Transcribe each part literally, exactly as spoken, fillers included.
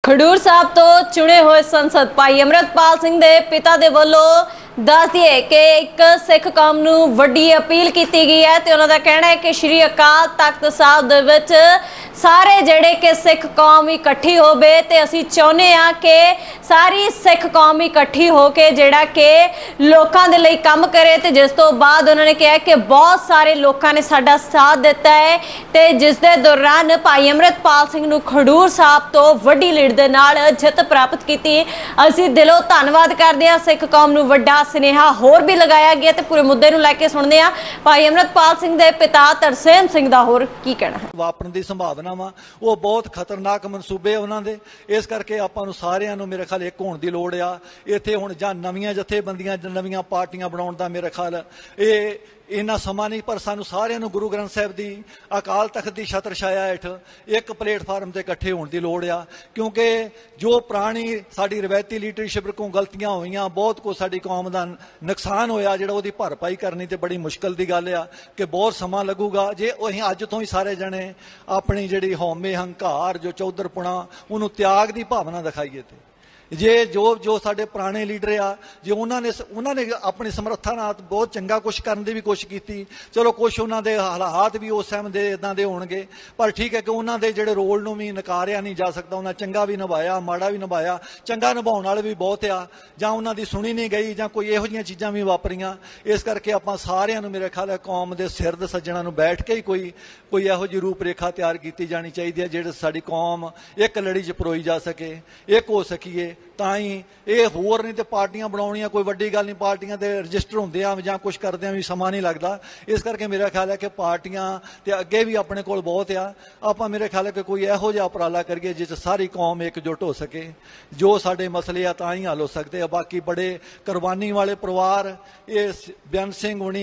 खडूर साहब तो चुने हुए संसद भाई अमृतपाल सिंह दे पिता दे वल्लों दस दिए कि एक सिख कौम नूं वड्डी अपील की गई है। तो उन्होंने कहना है कि श्री अकाल तख्त साहब दे विच सारे जिहड़े कि सिख कौम इकट्ठी होवे ते असीं चाहुंदे आ कि सारी सिख कौम इकट्ठी होके जिहड़ा कि लोकां दे लई काम करे। ते जिस तो बाद उन्होंने कहा कि बहुत सारे लोगों ने साडा साथ दिता है ते जिस दे दौरान भाई अमृतपाल सिंह नूं खडूर साहब तो वड्डी लीड दे नाल जित प्राप्त की। असीं दिलों धन्नवाद करदे हां। सिख कौम नूं वड्डा सुनेहा होर भी लगाया गया। तो पूरे मुद्दे नूं लैके सुणदे हां भाई अमृतपाल सिंह दे पिता तरसेम सिंह दा होर की कहना है। वापरन दी संभावना वा वो बहुत खतरनाक मनसूबे उन्हां दे, इस करके आपां नूं सारिआं नूं मेरे ख्याल एक होण दी लोड़ आ। इत्थे हुण जां नवीआं जथेबंदियां नवीआं पार्टियां बनाउण दा मेरे ख्याल ये इन्ना समा नहीं, पर सानू सारिआं नूं गुरु ग्रंथ साहिब दी अकाल तख्त दी छत्र छाया हेठ एक प्लेटफार्म ते इकट्ठे होण दी लोड़ आ। क्योंकि जो पुरानी साडी रवायती लीडरशिप कोल गलतियां होईयां, बहुत कुछ साडी कौम दा नुकसान होया, जिहड़ा उहदी भरपाई करनी ते बड़ी मुश्किल दी गल आ कि बहुत समा लगूगा। जे असीं अज तो ही सारे जने अपनी जिहड़ी हौमे हंकार जो चौधरपुणा उहनूं त्याग दी भावना दिखाईए। ते जे जो जो साडे पुराने लीडर आ जे उन्होंने उन्होंने अपनी समर्था नाल बहुत चंगा कुछ करने की भी कोशिश की। चलो कुछ उन्होंने हालात भी उस टाइम के इदां दे होणगे, पर ठीक है कि उन्होंने जिहड़े रोल नूं भी नकारिया नहीं जा सकता। उन्हें चंगा भी निभाया, माड़ा भी निभाया। चंगा निभाउण वाले भी बहुत आ, जां उन्हां दी सुनी नहीं गई, जां कोई इहो जिहियां चीज़ां भी वापरियां। इस करके आपां सारिआं नूं मेरे ख्याल है कौम दे सिर दे सज्जणां नूं बैठ के ही कोई कोई इहो जी रूप रेखा तैयार की जानी चाहिए है, जिहड़े साडी कौम एक लड़ी च परोई जा सके, एक हो सकीए। तां ही ये होर नहीं तो पार्टियां बनाउणियां कोई वड्डी गल नहीं। पार्टियां दे रजिस्टर हुंदे आ जां कुछ करदे भी समा नहीं लगदा। इस करके मेरा ख्याल है कि पार्टियां ते अगे भी अपने कोल बहुत आ। आपां मेरे ख्याल है कि कोई इहो जिहा उपराला करिए जिस सारी कौम एकजुट हो सके, जो साडे मसले आ तां ही हल हो सकते हैं। बाकी बड़े कुर्बानी वाले परिवार ये बेअंत सिंह हुणी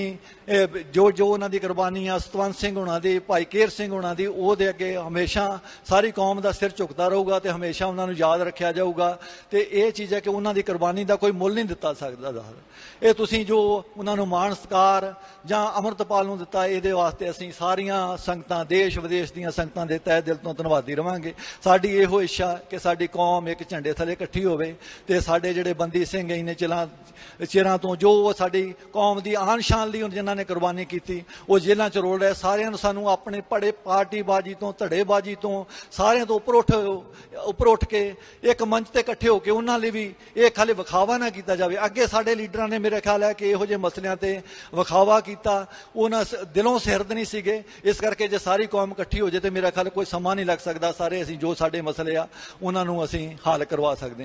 जो जो उन्हां दी कुर्बानी आ, सतवंत सिंह हुणां दी, भाई केर सिंह हुणां दी, ओहदे अगे हमेशा सारी कौम दा सिर झुकदा रहूगा ते हमेशा उन्हां नूं याद रखिया जाऊगा। ते ये चीज़ है कि उन्होंने कुर्बानी का कोई मुल नहीं दिता सकता। ये तुसीं जो उन्होंने मान सत्कार जां अमृतपाल नूं दिता, ये वास्ते असीं सारियां संगतां देश विदेश दीयां संगतां दे तहे दिल तो धन्नवादी रहांगे। साडी इहो इच्छा कि साडी कौम एक झंडे थले इकट्ठी होवे ते साडे जिहड़े बंदी सिंह इन्ने चिरां चिरां तो जो साडी कौम दी आन शान लई जिन्हां ने कुर्बानी कीती वो जेलां च रोल रहे। सारिआं नूं सानूं अपने पड़े पार्टीबाजी तो धड़ेबाजी तो सारिआं तो उपर उठ उपर उठ के एक मंच ते इकट्ठे होके उन्हां लई भी ये खाली विखावा ना किया जाए। अगे साडे लीडरां ने मेरे ख्याल है कि इहो जिहे मसलियां ते विखावा किया, उन्हां दिलों सिरद नहीं सीगे। इस करके जे सारी कौम इकट्ठी हो जाए तो मेरा ख्याल कोई समा नहीं लग सकता। सारे असीं जो साडे मसले आ उन्हां नूं असीं हल करवा सकदे।